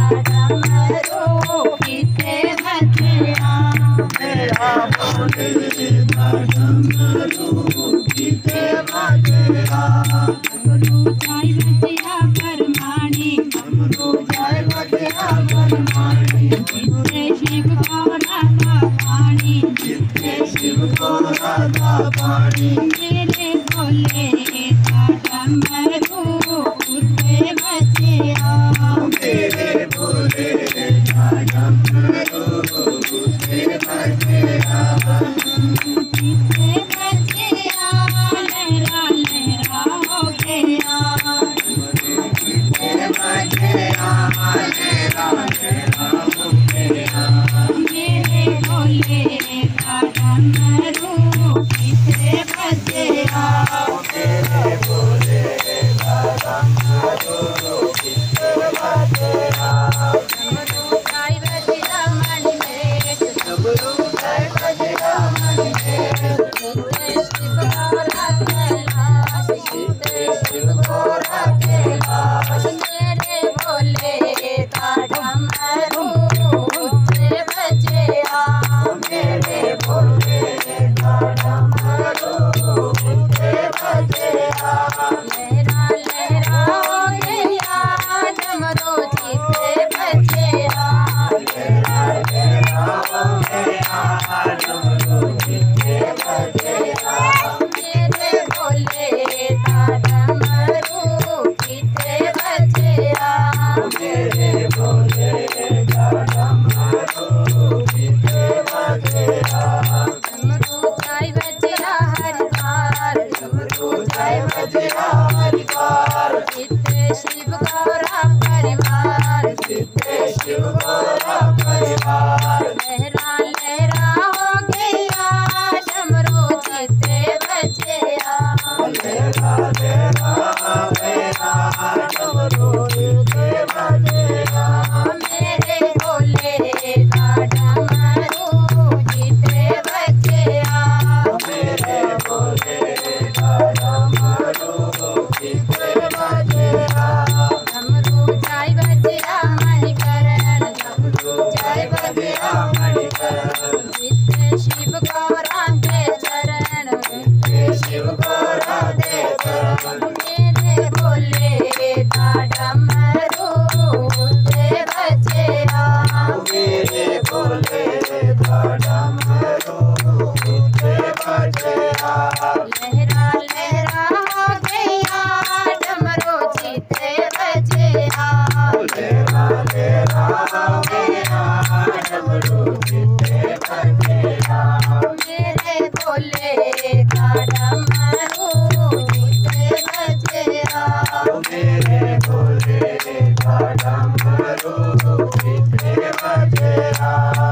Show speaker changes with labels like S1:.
S1: डमरू किते बजया मेरा भोले का डमरू किते बजया डमरू जाय बजया परमाणी डमरू जाय बजया परमाणी जिते शिव को राधा पानी जिते शिव को राधा पानी मेरे भोले का डमरू किते बजया मेरे भोले का डमरू किते बजया किते बजया लहरा लहरा हो गया किते बजया लहरा लहरा हो गया मेरे भोले का डमरू किते बजया मेरे भोले का डमरू किते बजया डमरू जाय बजया मणि में डमरू जाय बजया मणि में किते शिव गोरा कैलाश किते शिव गोरा कैलाश मेरे भोले का डमरू किते बजया मेरे भोले का डमरू किते बजया लहरा लहरा हो गया डमरू किते बजया लहरा लहरा हो गया डमरू किते बजया मेरे भोले का डमरू किते बजया मेरे भोले का डमरू किते बजया डमरू जाय बजया हरिद्वार डमरू जाय बजया हरिद्वार किते शिव गौरा परिवार किते शिव गौरा परिवार लहरा लहरा हो गया डमरू किते बजया लहरा लहरा हो गया डमरू किते बजया मेरे भोले का डमरू किते बजया मेरे भोले का डमरू किते बजया डमरू जाय बजया मणिकरण डमरू जाय बजया मणिकरण किते शिव गौरा दे चरण किते शिव गौरा दे चरण मेरे भोले का डमरू किते बजया मेरे भोले का डमरू किते बजया लहरा लहरा हो गया डमरू किते बजया लहरा लहरा हो गया डमरू किते बजया मेरे भोले का डमरू किते बजया मेरे भोले का डमरू किते बजया।